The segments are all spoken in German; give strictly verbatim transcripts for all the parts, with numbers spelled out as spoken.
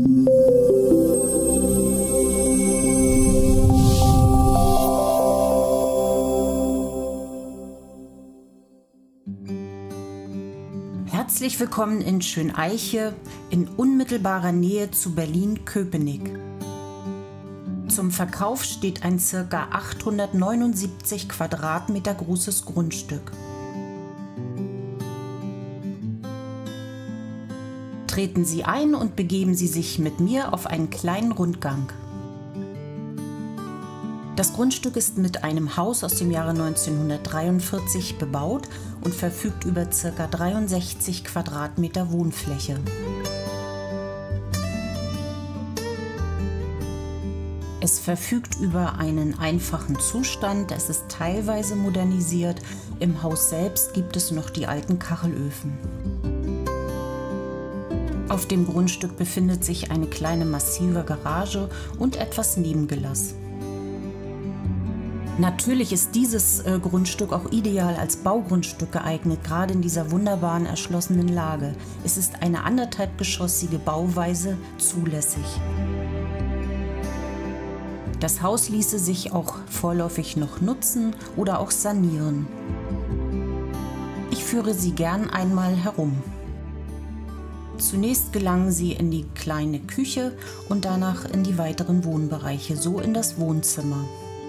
Herzlich willkommen in Schöneiche in unmittelbarer Nähe zu Berlin-Köpenick. Zum Verkauf steht ein ca. achthundertneunundsiebzig Quadratmeter großes Grundstück. Treten Sie ein und begeben Sie sich mit mir auf einen kleinen Rundgang. Das Grundstück ist mit einem Haus aus dem Jahre neunzehnhundertdreiundvierzig bebaut und verfügt über ca. dreiundsechzig Quadratmeter Wohnfläche. Es verfügt über einen einfachen Zustand, es ist teilweise modernisiert, im Haus selbst gibt es noch die alten Kachelöfen. Auf dem Grundstück befindet sich eine kleine massive Garage und etwas Nebengelass. Natürlich ist dieses äh, Grundstück auch ideal als Baugrundstück geeignet, gerade in dieser wunderbaren erschlossenen Lage. Es ist eine anderthalbgeschossige Bauweise zulässig. Das Haus ließe sich auch vorläufig noch nutzen oder auch sanieren. Ich führe Sie gern einmal herum. Zunächst gelangen Sie in die kleine Küche und danach in die weiteren Wohnbereiche, so in das Wohnzimmer.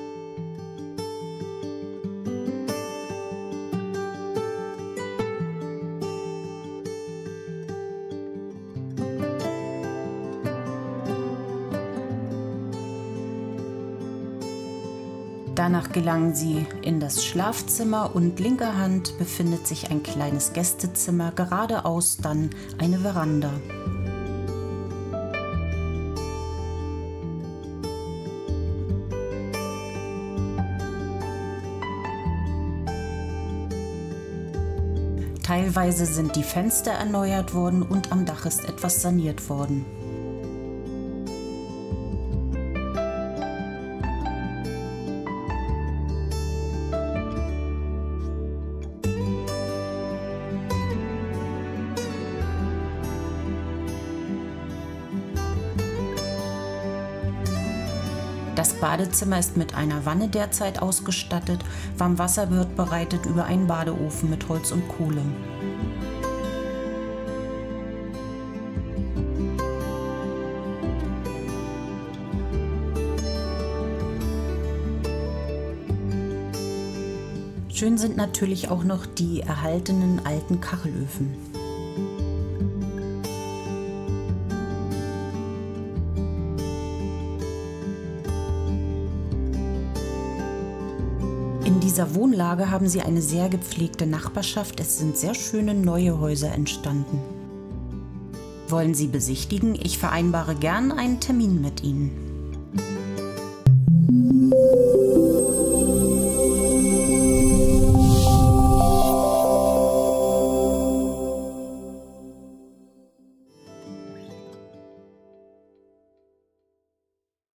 Danach gelangen Sie in das Schlafzimmer und linker Hand befindet sich ein kleines Gästezimmer, geradeaus dann eine Veranda. Teilweise sind die Fenster erneuert worden und am Dach ist etwas saniert worden. Das Badezimmer ist mit einer Wanne derzeit ausgestattet. Warmwasser wird bereitet über einen Badeofen mit Holz und Kohle. Schön sind natürlich auch noch die erhaltenen alten Kachelöfen. In dieser Wohnlage haben Sie eine sehr gepflegte Nachbarschaft. Es sind sehr schöne neue Häuser entstanden. Wollen Sie besichtigen? Ich vereinbare gern einen Termin mit Ihnen.